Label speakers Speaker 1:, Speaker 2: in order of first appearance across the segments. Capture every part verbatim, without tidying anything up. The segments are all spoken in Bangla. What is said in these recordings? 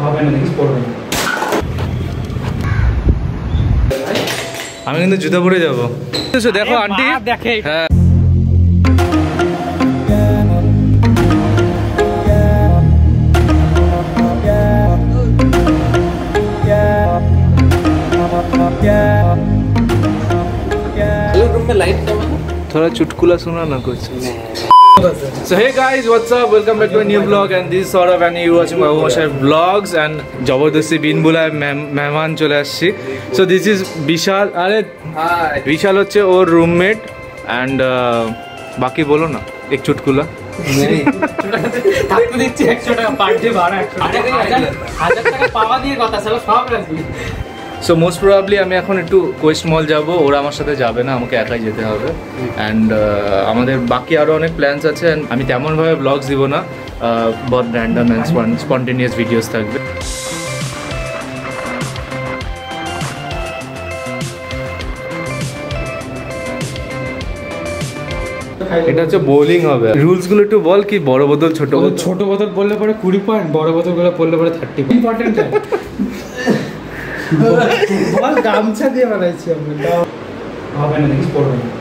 Speaker 1: আমি কিন্তু জুতা পরে যাবো। দেখো আন্টি দেখে হ্যাঁ थोड़ा चुटकुला सुना ना कुछ। So hey guys, what's up? Welcome back to a new vlog and this is Saurav and you watching my Mosher vlogs and जबरदस्ती बिन बुलाए मेहमान चले आसছি। So this is विशाल। अरे विशाल হচ্ছে ওর রুমমেট and বাকি বলো না এক চুটকুলা। नहीं থাকতে দিচ্ছি একশো টাকা পার ডে ভাড়া একশো টাকা হাজার টাকা পাওয়া দিয়ে কথা চলো সব রাজি। সো মোস্ট প্রবাবলি আমি এখন একটু কোয়েস্ট মল যাব, ওরা আমার সাথে যাবে না, আমাকে একাই যেতে হবে অ্যান্ড আমাদের বাকি আরও অনেক প্ল্যানস আছে অ্যান্ড আমি তেমনভাবে ব্লগস দিব না, বহুত র্যান্ডম অ্যান্ড স্পন্টেনিয়াস ভিডিওস থাকবে। এটা হচ্ছে বোলিং হবে, রুলসগুলো একটু বল। কি বড় বোতল ছোট বোতল?
Speaker 2: ছোট বোতল পড়লে পরে কুড়ি পয়েন্ট, বড় বোতলগুলো পড়লে পরে থার্টি পয়েন্ট। ইম্পর্টেন্ট বল গামছা দিয়ে বানাইছি আমরা। হবে না কিছু পড়বে না।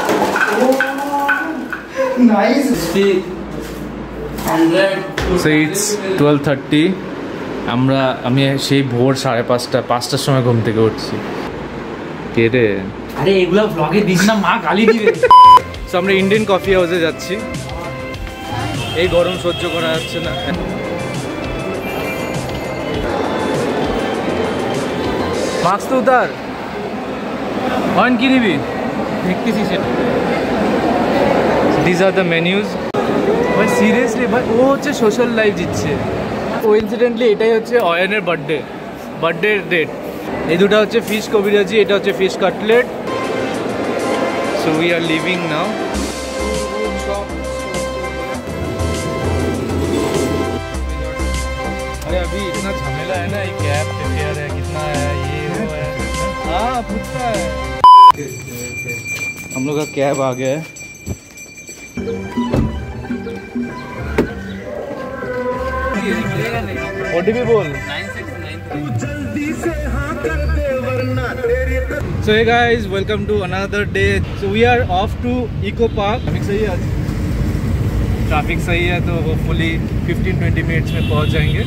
Speaker 2: Nice hundred.
Speaker 1: So it's twelve thirty. আমরা আমি সেই ভোর সাড়ে পাঁচটা পাঁচটার সময় ঘুম থেকে উঠছি। কে রে?
Speaker 2: আরে এগুলা ব্লগে দিস না, মা গালি দিবে।
Speaker 1: সো আমরা ইন্ডিয়ান কফি হাউসে যাচ্ছি, এই গরম সহ্য করা যাচ্ছে না। মাস্ক তো উতার, অন কি নিবি দেখতেছি সেটা। This are the menus. ভাই সিরিয়াসলি ভাই ও হচ্ছে সোশ্যাল লাইফ দিচ্ছে। ও ইনসিডেন্টলি এটাই হচ্ছে অয়নের বার্থডে বার্থডে ডেট। এই দুটো হচ্ছে ফিশ কবিরাজি, এটা হচ্ছে fish cutlet. So we are leaving now. अरे अभी इतना झमेला है ना, ये कैब फेयर है कितना है, ये वो है। हाँ पूछता है। हम लोग का कैब आ गया है। ओटीपी बोल। So hey guys, welcome to another day. So we are off to Eco Park. Traffic सही है आज, ट्रैफिक सही है तो होपफुली फिफ्टीन ट्वेंटी मिनट्स में पहुंच जाएंगे।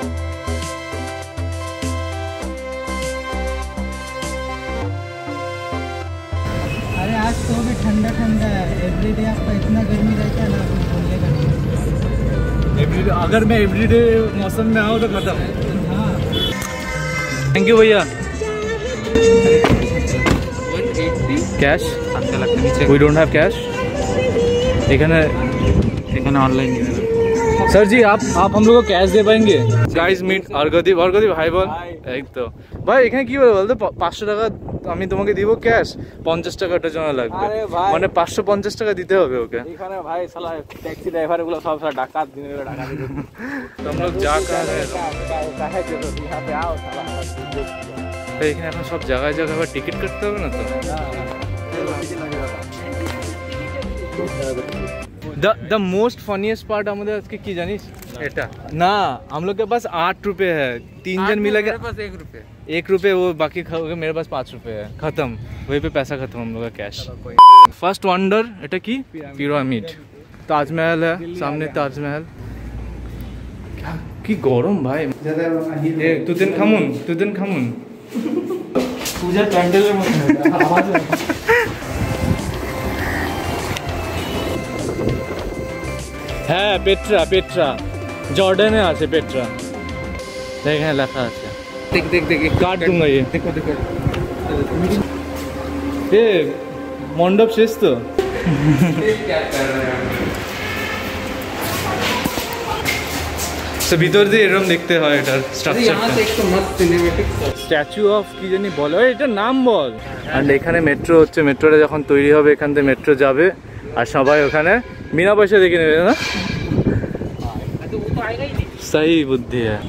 Speaker 2: अरे आज तो भी ठंडा ठंडा है, एवरीडे आपका इतना गर्मी रहता है ना, बोलेगा नहीं।
Speaker 1: एवरीडे अगर मैं एवरीडे मौसम में आऊँ तो खत्म।
Speaker 2: हाँ
Speaker 1: थैंक यू भैया। Cash we don't have cash. এখানে এখানে অনলাइन सर जी आप आप हम लोग को कैश दे पाएंगे? Guys meet Argadeep. Argadeep hi बोल। এই তো ভাই এখানে কি বলে বলতো পাঁচশো টাকা আমি তোমাকে দিব ক্যাশ, পঞ্চাশ টাকাটার জন্য লাগবে, মানে পাঁচশো পঞ্চাশ টাকা দিতে হবে ওকে। এখানে ভাই শালা ট্যাক্সি ড্রাইভার গুলো সব সারা ডাকাত দিনে টাকা দিতে। तुम लोग जा कहां रहे हो? काहे जो यहां पे आओ साला। এখানে এখন সব জায়গায় জায়গায় টিকিট কাটতে হবে না তো? The the most funniest part আমাদের আজকে কি জানিস? এটা না हम लोग के पास आठ रुपए है, तीन जन मिला के। मेरे पास एक रुपए एक रुपए वो बाकी खाओगे, मेरे पास पाँच रुपए है, खत्म वहीं पे पैसा खत्म हम लोग का कैश। फर्स्ट वंडर এটা কি? পিরামিড। তাজমহল है सामने, ताजमहल। কি গরম ভাই। এ তুতেন খামুন তুতেন খামুন পূজার প্যান্ডেলের মতো আওয়াজ হয়। হ্যাঁ পেট্রা পেট্রা জর্ডানে আছে পেট্রা, এখানে লেখা আছে। দেখ দেখ দেখ কাট दूंगा ये। देखो देखो ये मंडप শেষ তো। ভিতর দিয়ে এরকম দেখতে হয় এটার স্ট্রাকচারটা। স্ট্যাচু অফ কি জানি বলে, এটার নাম বল। আর এখানে মেট্রো হচ্ছে, মেট্রোটা যখন তৈরি হবে এখান থেকে মেট্রো যাবে আর সবাই ওখানে বিনা পয়সা দেখে নেবে না। सही बुद्धि है।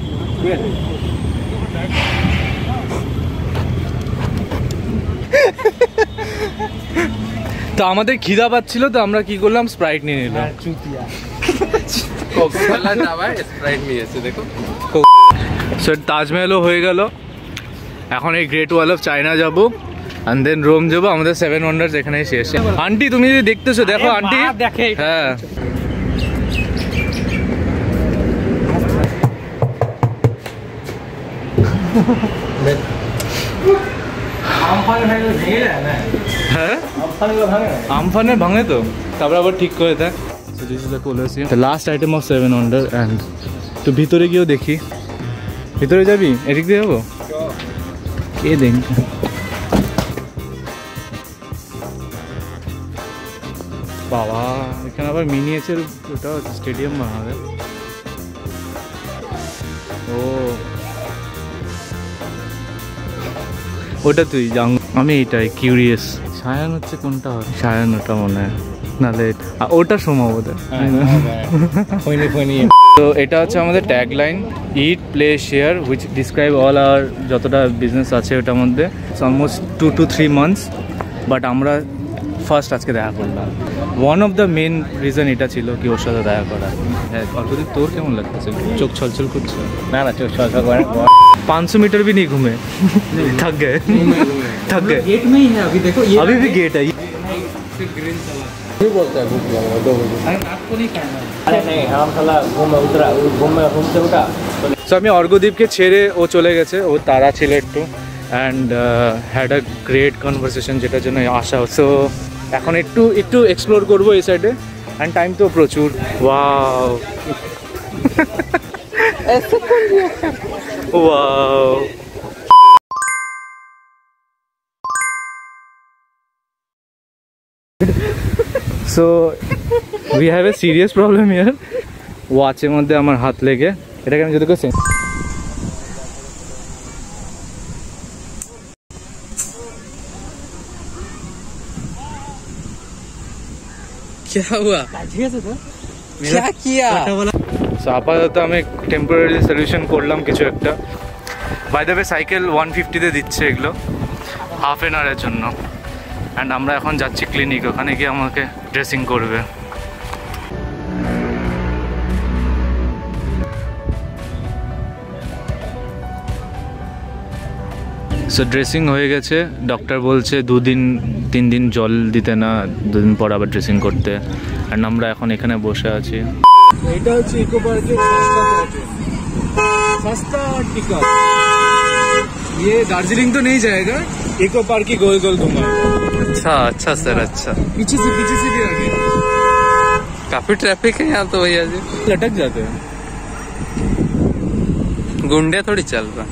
Speaker 1: তো আমাদের খিদা পাচ্ছিল তো আমরা কি করলাম, স্প্রাইট নিয়ে নিলাম।
Speaker 3: কোকা-কোলা ডাবায় স্প্রাইট নিয়েছে দেখো।
Speaker 1: সো তাজমহলও হয়ে গেল, এখন এই গ্রেট ওয়াল অফ চায়না যাবো and then রোম যাবো। আমাদের সেভেন ওয়ান্ডার্স এখানেই শেষ। আন্টি তুমি যদি দেখতেছো দেখো আন্টি, হ্যাঁ হ্যাঁ আমফানে ভাঙে তো, তারপর আবার ঠিক করে দেয়। Last item of seven wonder and তো ভিতরে গিয়েও দেখি। ভিতরে যাবি? এদিক দিয়ে যাবো? কে দেখ বাবা, এখানে আবার মিনিয়েচার ওটা স্টেডিয়াম বানাবে। ও ওটা তুই জান, আমি এইটাই কিউরিয়াস। সায়ান হচ্ছে কোনটা হবে? সায়ান ওটা মনে হয়, নাহলে ওটা সম্ভবত। তো এটা হচ্ছে আমাদের tag line, eat play share which describe all our যতটা বিজনেস আছে ওটার মধ্যে। Almost two two three months, but আমরা ফার্স্ট আজকে দেখা করলাম। One of the main reason এটা ছিল কি ওর সাথে দেখা করা। হ্যাঁ, অল্পদিন তোর কেমন লাগতেছে? চোখ ছলছল করছে?
Speaker 3: না না, চোখ ছলছল করে।
Speaker 1: पाँच सौ मीटर भी नहीं घूमे, थक गए थक गए।
Speaker 2: गेट में ही है अभी, देखो ये
Speaker 1: अभी भी गेट है।
Speaker 3: बोलता है भूख लगा दो बजे।
Speaker 2: अरे आपको नहीं खाना है।
Speaker 3: अरे नहीं, हम साला घूम उतरा, घूम में घूम से उठा।
Speaker 1: সো আমি অর্ঘদ্বীপকে ছেড়ে ও চলে গেছে, ও তারা ছিল একটু, and had a great conversation যেটার জন্য আসা। সো এখন একটু একটু এক্সপ্লোর করবো এই সাইডে, অ্যান্ড টাইম তো প্রচুর। Wow wow. So we have a serious problem here. ওয়াচের মধ্যে আমার হাত লেগে, এটাকে আমি যদি করছি
Speaker 3: क्या हुआ? क्या किया?
Speaker 1: সো আপাতত আমি টেম্পোরারি সলিউশন করলাম কিছু একটা। By the way cycle one ফিফটিতে দিচ্ছে এগুলো হাফ অ্যান আওয়ারের জন্য, অ্যান্ড আমরা এখন যাচ্ছি ক্লিনিক, ওখানে গিয়ে আমাকে ড্রেসিং করবে। সো ড্রেসিং হয়ে গেছে, ডক্টর বলছে দুদিন তিন দিন জল দিতে না, দুদিন পর আবার ড্রেসিং করতে। অ্যান্ড আমরা এখন এখানে বসে আছি। এটা হচ্ছে ইকো পার্কের सस्ता टिकट। ये दार्जिलिंग तो नहीं जाएगा, इको पार्क ही गोल गोल घुमाएगा।
Speaker 3: अच्छा अच्छा सर, अच्छा।
Speaker 1: पीछे से पीछे से भी आगे
Speaker 3: काफी ट्रैफिक है यहाँ तो भैया जी,
Speaker 1: लटक जाते हैं।
Speaker 3: गुंडे थोड़ी चल रहा।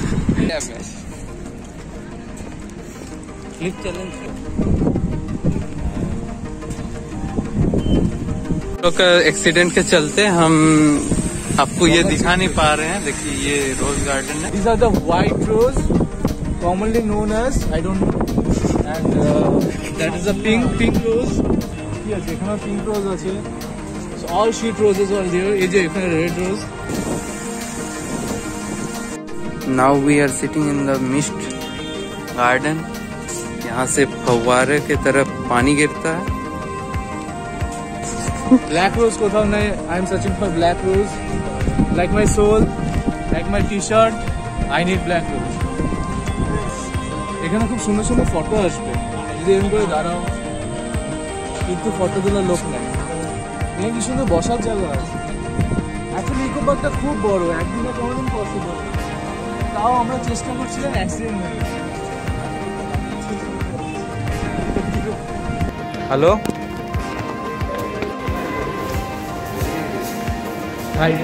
Speaker 3: लोग एक्सीडेंट के चलते हम आपको ये दिखा नहीं पा रहे हैं। देखिए ये रोज गार्डन है।
Speaker 1: These are the white rose, commonly known as I don't know, and uh, that is a pink pink rose. Yes, এখানে pink rose আছে। So all sheet roses are there. এই যে এখানে red rose.
Speaker 3: Now we are sitting in the mist garden. यहाँ से फव्वारे की तरफ पानी गिरता है।
Speaker 1: Black rose কোথাও নেই। I am searching for black rose. Like my soul, like my t-shirt, I need black rose. এখানে খুব সুন্দর সুন্দর ফটো আসবে যদি এরকম করে দাঁড়াও, কিন্তু ফটো তোলার লোক নাই। এখানে কি সুন্দর বসার জায়গা আছে। অ্যাকচুয়ালি ইকো পার্কটা খুব বড়, একদিনে কোনোদিন পসিবল। তাও আমরা চেষ্টা করছিলাম, অ্যাক্সিডেন্ট হয়ে গেছে। হ্যালো হাই,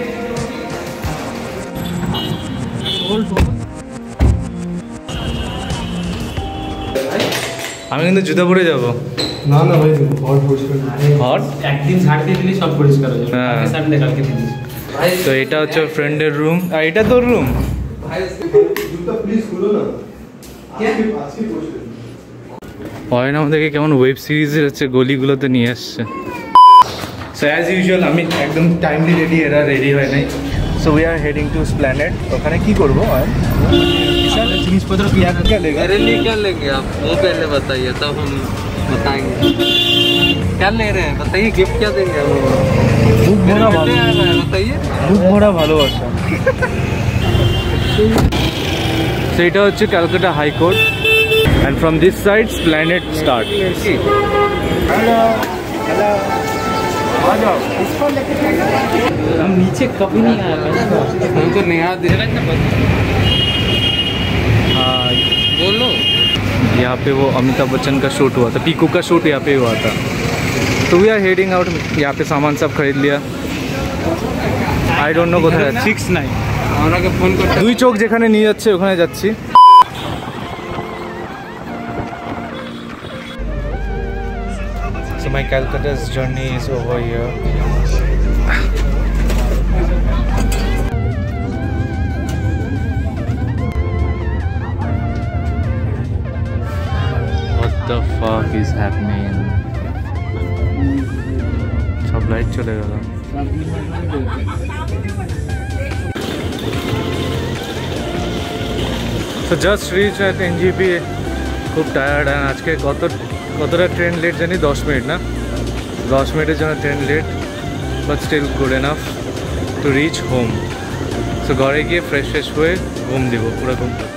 Speaker 1: আমি কিন্তু জুতা পরে যাবো।
Speaker 4: না না ভাই, হট পরিষ্কার
Speaker 1: হট
Speaker 2: একদিন ছাড় দিয়ে দিলি সব পরিষ্কার হয়ে যাবে।
Speaker 1: হ্যাঁ।
Speaker 2: কালকে সানডে কালকে দিলি।
Speaker 1: তো এটা হচ্ছে ফ্রেন্ডের রুম, আর এটা তোর রুম।
Speaker 4: জুতা প্লিজ খুলো না, আজকে আজকে পরিষ্কার।
Speaker 1: হয় না আমাদেরকে কেমন ওয়েব সিরিজের হচ্ছে গলিগুলোতে নিয়ে আসছে। সো অ্যাজ ইউজুয়াল আমি একদম টাইমলি রেডি, এরা রেডি হয় নাই। So we are heading to Esplanade. ওখানে কি করবো আর
Speaker 2: জিনিসপত্র কিয়া
Speaker 3: मेरे लिए क्या लेंगे आप, वो पहले बताइए तब हम बताएंगे। क्या ले रहे हैं बताइए, गिफ्ट क्या देंगे?
Speaker 1: बुक भरा भालो
Speaker 3: बताइए।
Speaker 1: বুক ভরা ভালোবাসা। সেটা হচ্ছে Calcutta high court and from this side Esplanade start.
Speaker 2: हम नीचे कभी नहीं आए
Speaker 3: हमको निहार दे
Speaker 1: हाँ,
Speaker 3: बोलो।
Speaker 1: यहाँ पे वो अमिताभ बच्चन का शूट हुआ था, पीकू का शूट यहाँ पे हुआ था। तो वी आर हेडिंग आउट। यहाँ पे सामान सब खरीद लिया। आई डोंट नो কোথায় যাচ্ছি।
Speaker 2: सिक्स नाइन
Speaker 3: ওনাকে ফোন করতে
Speaker 1: দুই চোখ যেখানে নিয়ে যাচ্ছে ওখানে যাচ্ছি। So my Calcutta's journey is over here. What the fuck is happening? सब लाइट चले गया। So just reached at N G P. খুব টায়ার্ড। আর আজকে কত কতটা ট্রেন লেট জানি, দশ মিনিট না, দশ মিনিটের জন্য train late, but still good enough to reach home. So ঘরে গিয়ে ফ্রেশ ফ্রেশ হয়ে ঘুম দিব, পুরো ঘুম পাচ্ছি।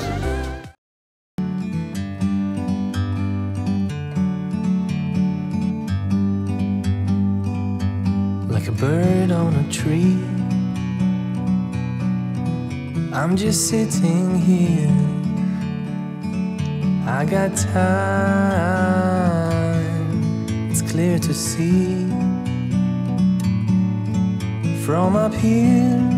Speaker 5: Like a bird on a tree, I'm just sitting here. I got time, it's clear to see from up here.